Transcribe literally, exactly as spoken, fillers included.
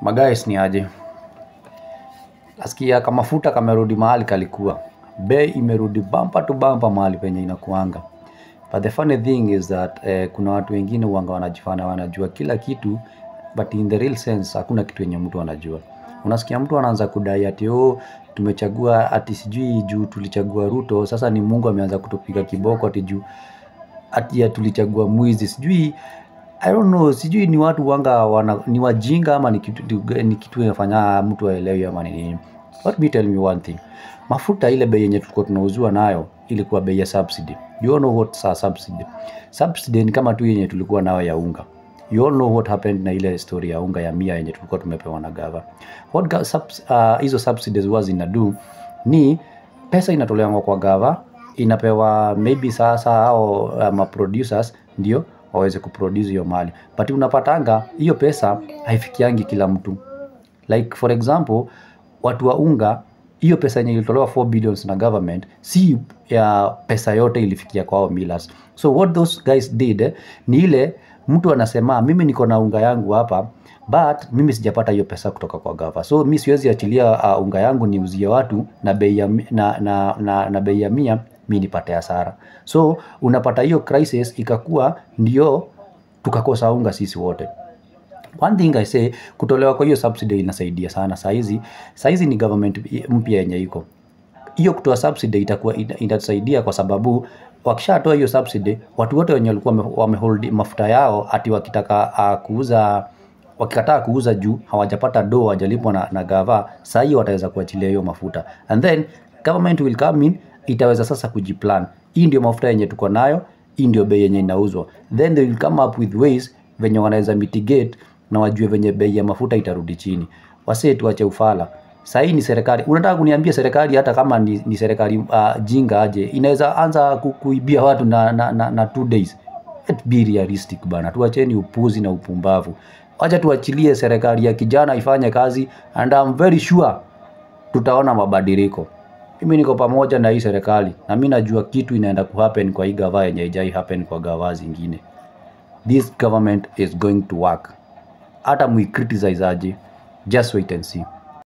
Magais ni aje. Asikia kama mafuta kamerudi mahali kalikuwa. Bei imerudi bumper to bumper mahali penye inakuanga. But the funny thing is that eh, kuna watu wengine wanga wanajifanya wanajua kila kitu, but in the real sense hakuna kitu yenye mtu anajua. Unasikia mtu anaanza kudai ati oh tumechagua ati sijui juu tulichagua Ruto, sasa ni Mungu ameanza kutupiga kiboko ati juu ati ya tulichagua mwizi. Sijui I don't know, sijui ni watu wanga wana, ni wajinga ama ni kitu ni kitu inafanya mtu aelewe ama ni nini. Let me tell you one thing. Mafuta ile bei yenye tulikuwa tunauzwa nayo ilikuwa bei ya subsidy. You all know what sa subsidy. Subsidy ni kama tu yenye tulikuwa nayo ya unga. You all know what happened na ile story ya unga ya mia yenye tulikuwa tumepewa na gava. What subs, uh, hizo subsidies was inadu ni pesa inatolewa kwa gava, inapewa maybe sasa au uh, ma producers ndio waweze kuproduce hiyo mali. But unapatanga hiyo pesa haifikiangi kila mtu. Like for example, watu wa unga, hiyo pesa yenye ilitolewa four billions na government, si ya pesa yote ilifikia kwa hao millers. So what those guys did, eh, ni ile mtu anasema mimi niko na unga yangu hapa, but mimi sijapata hiyo pesa kutoka kwa gava. So mimi siwezi achilia uh, unga yangu niuzie watu na bei ya na na na, na bei ya mia mimi nipate hasara. So unapata hiyo crisis ikakuwa ndio tukakosa unga sisi wote. One thing I say, kutolewa kwa hiyo subsidy inasaidia sana. Saizi saizi ni government mpya yenye iko. Hiyo kutoa subsidy itakuwa inatusaidia kwa sababu wakishatoa hiyo subsidy, watu wote wenye walikuwa wamehold mafuta yao ati wakitaka uh, kuuza wakikataa kuuza juu hawajapata do hawajalipwa na, na gava, sasa hiyo wataweza kuachilia hiyo mafuta. And then government will come in, itaweza sasa kujiplan. Hii ndio mafuta yenye tuko nayo, hii ndio bei yenye inauzwa. Then they will come up with ways venye wanaweza mitigate na wajue venye bei ya mafuta itarudi chini. Wasee tuache ufala. Sasa hii ni serikali. Unataka kuniambia serikali hata kama ni, ni serikali uh, jinga aje inaweza anza kuibia watu na na, na, na two days. Let's be realistic bana. Tuacheni upuzi na upumbavu. Acha tuachilie serikali ya kijana ifanye kazi, and I'm very sure tutaona mabadiliko. Mimi niko pamoja na hii serikali na mimi najua kitu inaenda kuhappen kwa hii gava yenye haijai happen kwa gava zingine. This government is going to work. Hata mwi criticize aje, just wait and see.